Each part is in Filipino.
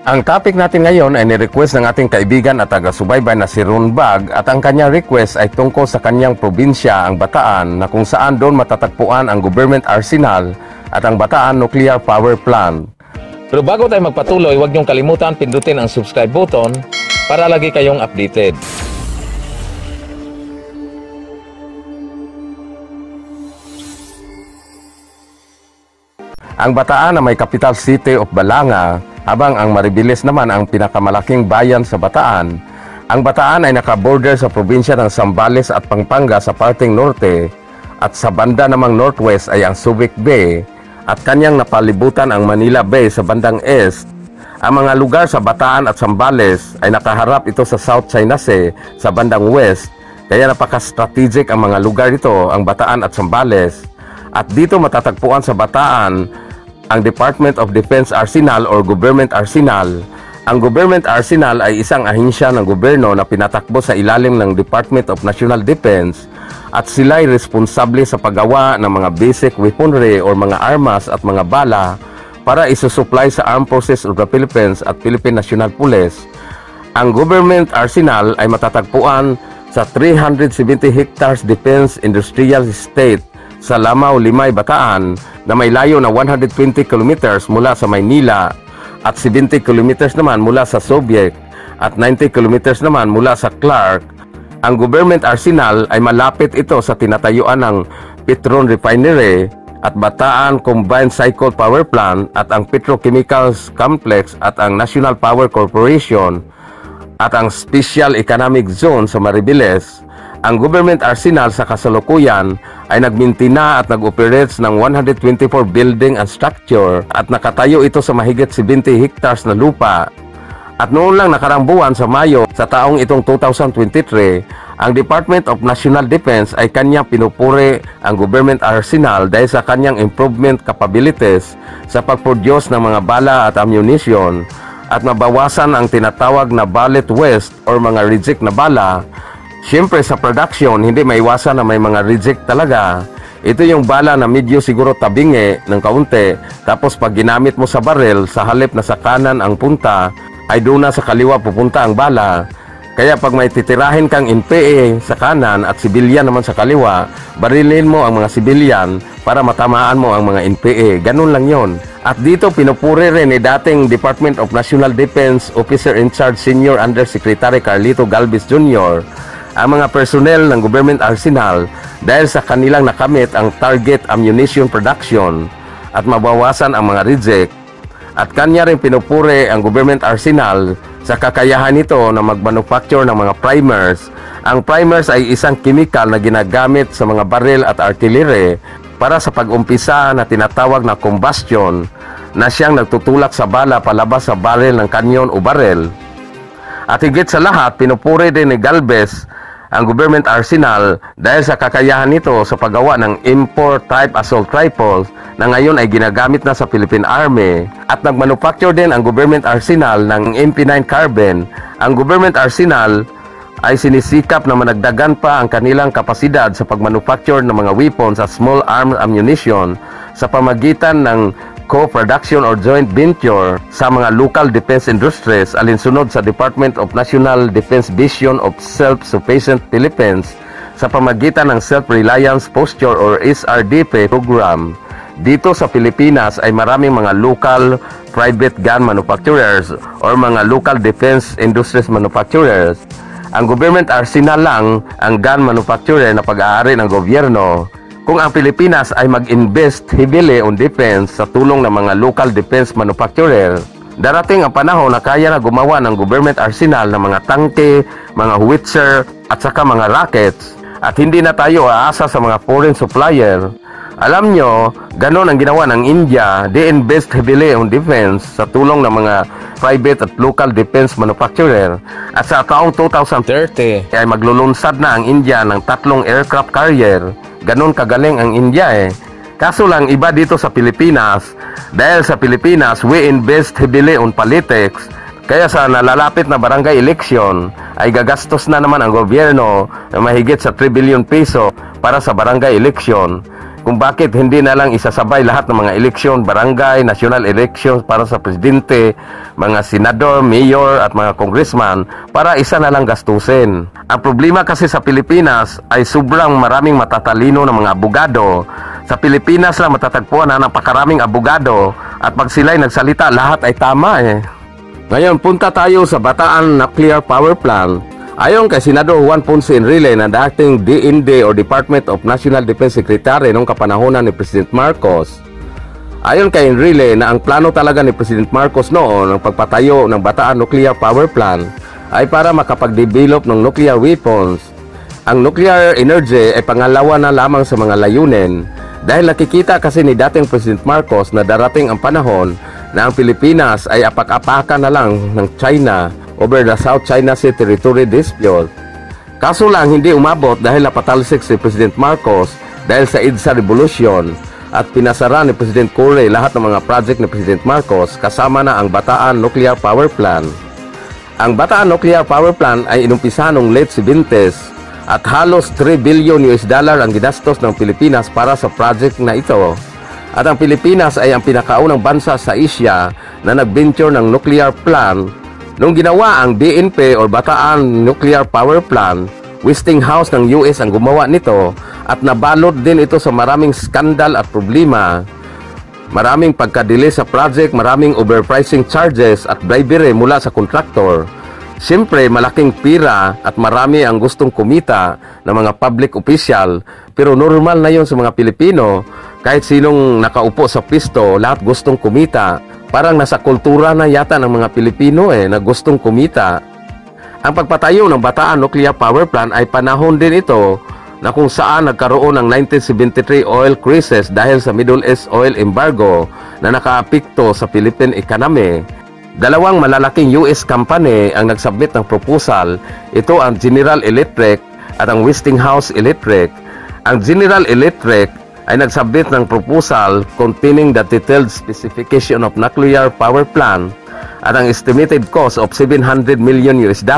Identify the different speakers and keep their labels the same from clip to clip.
Speaker 1: Ang topic natin ngayon ay ni-request ng ating kaibigan at taga-subaybay na si Ron Bag, at ang kanyang request ay tungkol sa kanyang probinsya, ang Bataan, na kung saan doon matatagpuan ang government arsenal at ang Bataan Nuclear Power Plant.
Speaker 2: Pero bago tayo magpatuloy, huwag niyong kalimutan pindutin ang subscribe button para lagi kayong updated.
Speaker 1: Ang Bataan na may capital city of Balanga, habang ang Maribiles naman ang pinakamalaking bayan sa Bataan. Ang Bataan ay nakaborder sa probinsya ng Zambales at Pampanga sa parteng norte, at sa banda namang northwest ay ang Subic Bay, at kanyang napalibutan ang Manila Bay sa bandang east. Ang mga lugar sa Bataan at Zambales ay nakaharap ito sa South China Sea sa bandang west, kaya napaka-strategic ang mga lugar ito, ang Bataan at Zambales. At dito matatagpuan sa Bataan ang Department of Defense Arsenal or Government Arsenal. Ang Government Arsenal ay isang ahensya ng gobyerno na pinatakbo sa ilalim ng Department of National Defense, at sila ay responsable sa paggawa ng mga basic weaponry or mga armas at mga bala para isusupply sa Armed Forces of the Philippines at Philippine National Police. Ang Government Arsenal ay matatagpuan sa 370 hectares Defense Industrial Estate sa Lamao, Limay, Bataan, na may layo na 120 kilometers mula sa Maynila at 70 kilometers naman mula sa Soviet at 90 kilometers naman mula sa Clark. Ang Government Arsenal ay malapit ito sa tinatayuan ng Petron Refinery at Bataan Combined Cycle Power Plant at ang Petrochemicals Complex at ang National Power Corporation at ang Special Economic Zone sa Maribiles. Ang Government Arsenal sa kasalukuyan ay nagmintina at nag-operates ng 124 building and structure at nakatayo ito sa mahigit 70 hectares na lupa. At noon lang nakarang buwan sa Mayo sa taong itong 2023, ang Department of National Defense ay kanyang pinupuri ang Government Arsenal dahil sa kanyang improvement capabilities sa pag-produce ng mga bala at ammunition at mabawasan ang tinatawag na bullet waste or mga reject na bala. Siyempre sa production, hindi maiwasan na may mga reject talaga. Ito yung bala na medyo siguro tabingi ng kaunti, tapos pag ginamit mo sa barrel, sa halip na sa kanan ang punta, ay doon na sa kaliwa pupunta ang bala. Kaya pag may titirahin kang NPA sa kanan at sibilyan naman sa kaliwa, barilin mo ang mga sibilyan para matamaan mo ang mga NPA. Ganun lang yon. At dito pinupuri rin ni dating Department of National Defense Officer in Charge Senior Undersecretary Carlito Galvez Jr. ang mga personnel ng Government Arsenal dahil sa kanilang nakamit ang target ammunition production at mabawasan ang mga reject. At kanya rin pinupuri ang Government Arsenal sa kakayahan nito na mag-manufacture ng mga primers. Ang primers ay isang chemical na ginagamit sa mga baril at artillery para sa pag-umpisa na tinatawag na combustion, na siyang nagtutulak sa bala palabas sa baril ng kanyon o baril. At higit sa lahat, pinupuri din ni Galvez ang Government Arsenal dahil sa kakayahan nito sa paggawa ng M4 type assault rifles na ngayon ay ginagamit na sa Philippine Army. At nagmanufacture din ang Government Arsenal ng MP9 carbine. Ang Government Arsenal ay sinisikap na managdagan pa ang kanilang kapasidad sa pagmanufacture ng mga weapons at small arms ammunition sa pamagitan ng co-production or joint venture sa mga local defense industries alinsunod sa Department of National Defense Vision of Self-Sufficient Philippines sa pamagitan ng Self-Reliance Posture or SRDP program. Dito sa Pilipinas ay maraming mga local private gun manufacturers or mga local defense industries manufacturers. Ang Government Arsenal lang ang gun manufacturer na pag-aari ng gobyerno. Kung ang Pilipinas ay mag-invest heavily on defense sa tulong ng mga local defense manufacturer, darating ang panahon na kaya na gumawa ng Government Arsenal ng mga tangke, mga howitzer at saka mga rockets, at hindi na tayo aasa sa mga foreign supplier. Alam nyo, ganon ang ginawa ng India. They invest heavily on defense sa tulong ng mga private at local defense manufacturer. At sa taong 2030 ay maglulunsad na ang India ng 3 aircraft carrier. Ganon kagaling ang India eh. Kaso lang iba dito sa Pilipinas. Dahil sa Pilipinas, we invest heavily on politics. Kaya sa nalalapit na barangay election, ay gagastos na naman ang gobyerno na mahigit sa 3 billion peso para sa barangay election. kung bakit hindi na lang isasabay lahat ng mga eleksyon, barangay, national elections para sa presidente, mga senador, mayor at mga congressman para isa na lang gastusin. Ang problema kasi sa Pilipinas ay sobrang maraming matatalino ng mga abogado. Sa Pilipinas lang matatagpuan na napakaraming abogado at pag sila'y nagsalita lahat ay tama Ngayon punta tayo sa Bataan Nuclear Power Plant. Ayon kay Senador Juan Ponce Enrile na dating DND o Department of National Defense Secretary noong kapanahonan ni President Marcos. Ayon kay Enrile na ang plano talaga ni President Marcos noon ng pagpatayo ng Bataan Nuclear Power Plant ay para makapag-develop ng nuclear weapons. Ang nuclear energy ay pangalawa na lamang sa mga layunin dahil nakikita kasi ni dating President Marcos na darating ang panahon na ang Pilipinas ay apak-apakan na lang ng China over the South China Sea Territory Dispute. Kaso lang hindi umabot dahil napatalsik si President Marcos dahil sa EDSA Revolution at pinasara ni President Cory lahat ng mga project ni President Marcos kasama na ang Bataan Nuclear Power Plant. Ang Bataan Nuclear Power Plant ay inumpisa noong late 70s at halos $3 billion ang ginastos ng Pilipinas para sa project na ito. At ang Pilipinas ay ang pinakaunang bansa sa Asia na nag-venture ng nuclear plant. Nung ginawa ang BNP o Bataan Nuclear Power Plant, Westinghouse ng US ang gumawa nito at nabalot din ito sa maraming skandal at problema. Maraming pagkadili sa project, maraming overpricing charges at bribery mula sa kontraktor. Siyempre, malaking pira at marami ang gustong kumita ng mga public official, pero normal na yon sa mga Pilipino. Kahit sinong nakaupo sa pisto, lahat gustong kumita. Parang nasa kultura na yata ng mga Pilipino na gustong kumita. Ang pagpatayo ng Bataan Nuclear Power Plant ay panahon din ito na kung saan nagkaroon ng 1973 oil crisis dahil sa Middle East oil embargo na nakaapekto sa Philippine economy. Dalawang malalaking US company ang nagsubmit ng proposal. Ito ang General Electric at ang Westinghouse Electric. Ang General Electric ay nagsubmit ng proposal containing the detailed specification of nuclear power plant at ang estimated cost of $700 million,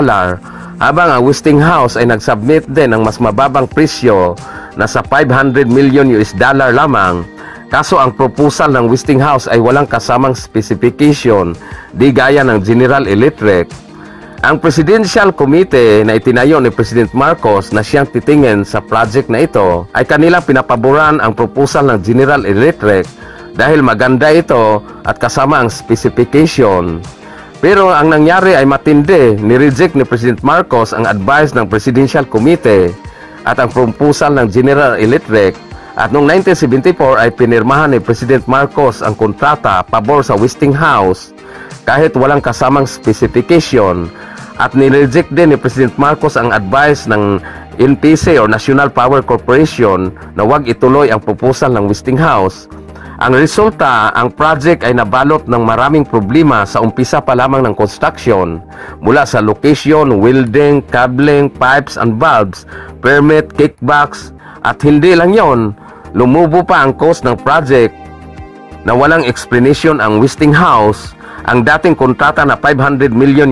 Speaker 1: habang ang Westinghouse ay nagsubmit din ng mas mababang presyo na sa $500 million lamang. Kaso ang proposal ng Westinghouse ay walang kasamang specification, di gaya ng General Electric. Ang Presidential Committee na itinayo ni President Marcos na siyang titingin sa project na ito ay kanilang pinapaboran ang proposal ng General Electric dahil maganda ito at kasama ang specification. Pero ang nangyari ay matindi, ni-reject ni President Marcos ang advice ng Presidential Committee at ang proposal ng General Electric at noong 1974 ay pinirmahan ni President Marcos ang kontrata pabor sa Westinghouse kahit walang kasamang specification. At nireject din ni President Marcos ang advice ng NPC o National Power Corporation na huwag ituloy ang proposal ng Westinghouse. Ang resulta, ang project ay nabalot ng maraming problema sa umpisa pa lamang ng construction, mula sa location, welding, cabling, pipes and valves, permit, kickbacks, at hindi lang yon, lumubo pa ang cost ng project na walang explanation ang Westinghouse. Ang dating kontrata na $500 million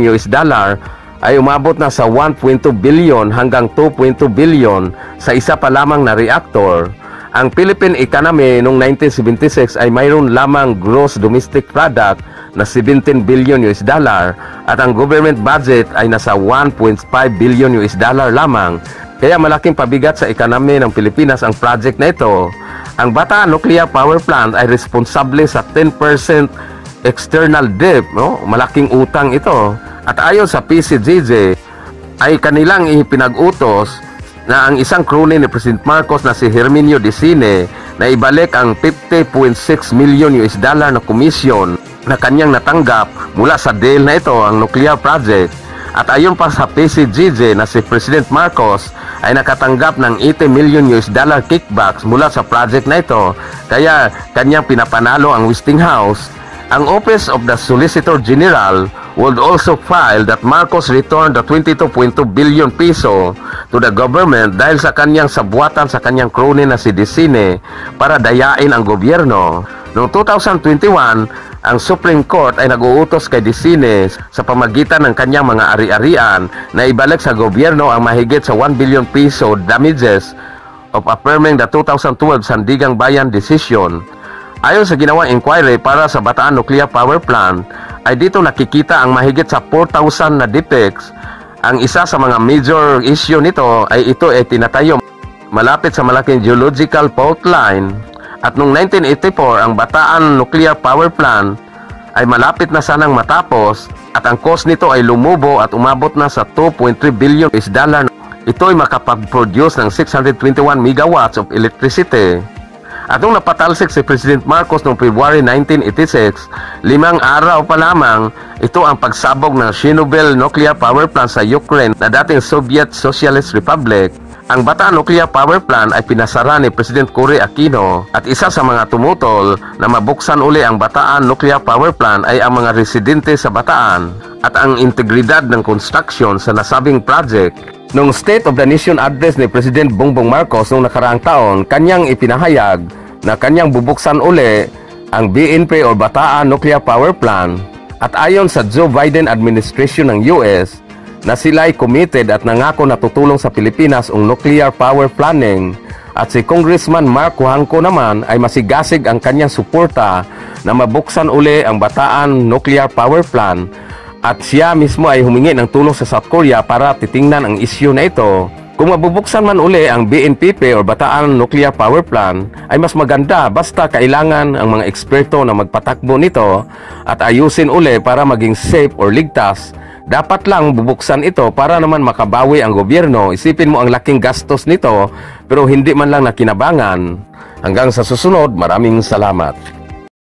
Speaker 1: ay umabot na sa 1.2 billion hanggang 2.2 billion sa isa pa lamang na reactor. Ang Philippine economy noong 1976 ay mayroon lamang gross domestic product na $17 billion at ang government budget ay nasa $1.5 billion lamang. Kaya malaking pabigat sa ekonomi ng Pilipinas ang project na ito. Ang Bataan Nuclear Power Plant ay responsable sa 10% external debt, malaking utang ito. At ayon sa PCGJ ay kanilang ipinag-utos na ang isang crony ni President Marcos na si Herminio Dicine na ibalik ang $50.6 million na komisyon na kanyang natanggap mula sa deal na ito, ang nuclear project. At ayon pa sa PCGJ na si President Marcos ay nakatanggap ng $80 million kickbacks mula sa project na ito, kaya kanyang pinapanalo ang Westinghouse. Ang Office of the Solicitor General would also file that Marcos returned the 22.2 billion peso to the government dahil sa kanyang sabuatan sa kanyang crony na si Dicine para dayain ang gobyerno. Noong 2021, ang Supreme Court ay nag-uutos kay Dicine sa pamagitan ng kanyang mga ari-arian na ibalik sa gobyerno ang mahigit sa 1 billion peso damages of affirming the 2012 Sandigang Bayan Decision. Ayon sa ginawang inquiry para sa Bataan Nuclear Power Plant, ay dito nakikita ang mahigit sa 4,000 na defects. Ang isa sa mga major issue nito ay ito ay tinatayo malapit sa malaking geological fault line. At noong 1984, ang Bataan Nuclear Power Plant ay malapit na sanang matapos at ang cost nito ay lumubo at umabot na sa $2.3 billion. Ito ay makapag-produce ng 621 megawatts of electricity. At nung napatalsik si President Marcos noong February 1986, 5 araw pa lamang, ito ang pagsabog ng Chernobyl Nuclear Power Plant sa Ukraine na dating Soviet Socialist Republic. Ang Bataan Nuclear Power Plant ay pinasara ni President Cory Aquino at isa sa mga tumutol na mabuksan uli ang Bataan Nuclear Power Plant ay ang mga residente sa Bataan at ang integridad ng construction sa nasabing project. Noong State of the Nation address ni President Bongbong Marcos noong nakaraang taon, kanyang ipinahayag na kanyang bubuksan uli ang BNP o Bataan Nuclear Power Plant at ayon sa Joe Biden administration ng US na sila ay committed at nangako na tutulong sa Pilipinas ang nuclear power planning at si Congressman Mark Juangco naman ay masigasig ang kanyang suporta na mabuksan uli ang Bataan Nuclear Power Plant. At siya mismo ay humingi ng tulong sa South Korea para titingnan ang issue na ito. Kung mabubuksan man uli ang BNPP o Bataan Nuclear Power Plant ay mas maganda basta kailangan ang mga eksperto na magpatakbo nito at ayusin uli para maging safe or ligtas. Dapat lang bubuksan ito para naman makabawi ang gobyerno. Isipin mo ang laking gastos nito pero hindi man lang nakinabangan. Hanggang sa susunod, maraming salamat.